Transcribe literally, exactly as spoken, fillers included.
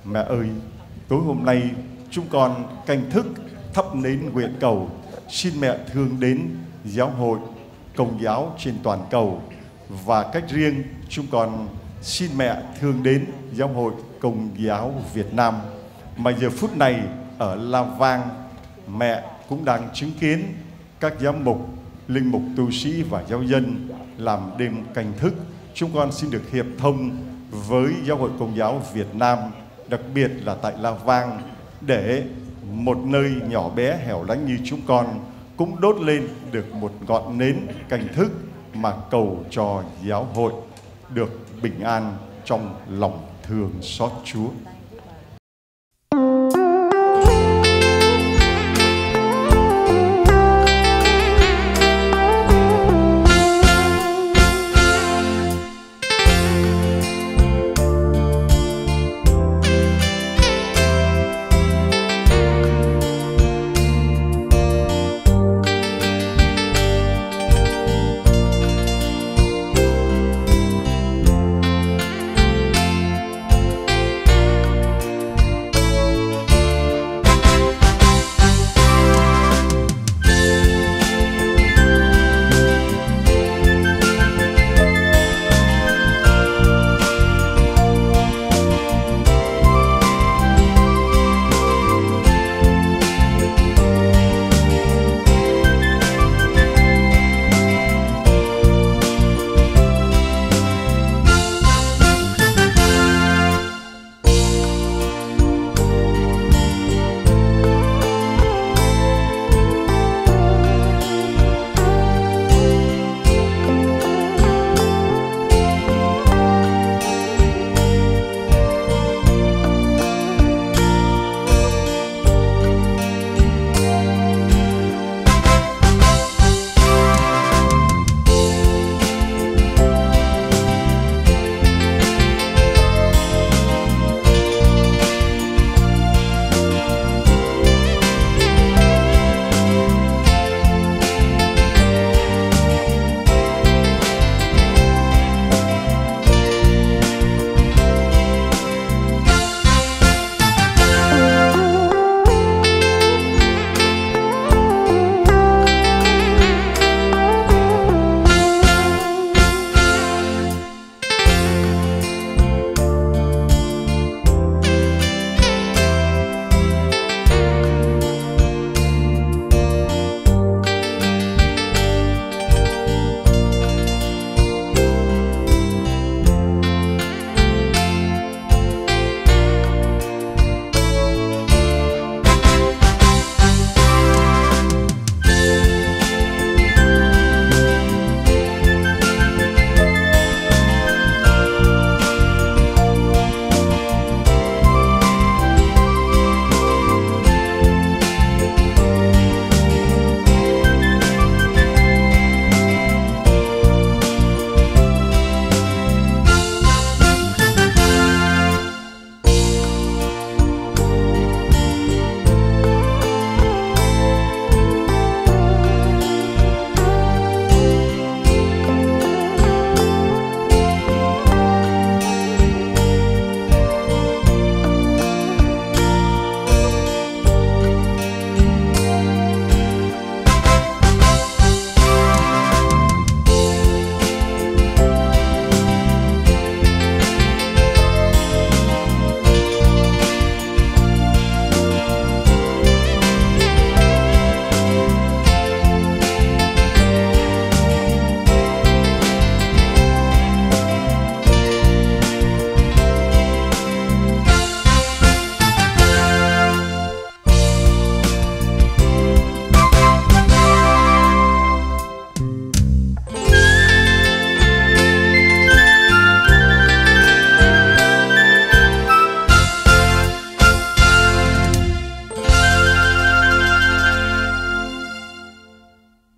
Mẹ ơi, tối hôm nay chúng con canh thức thắp nến nguyện cầu xin mẹ thương đến giáo hội Công giáo trên toàn cầu, và cách riêng chúng con xin mẹ thương đến giáo hội Công giáo Việt Nam. Mà giờ phút này ở La Vang, mẹ cũng đang chứng kiến các giám mục, linh mục, tu sĩ và giáo dân làm đêm canh thức. Chúng con xin được hiệp thông với giáo hội Công giáo Việt Nam, đặc biệt là tại La Vang, để một nơi nhỏ bé hẻo lánh như chúng con cũng đốt lên được một ngọn nến canh thức mà cầu cho giáo hội được bình an trong lòng thương xót Chúa.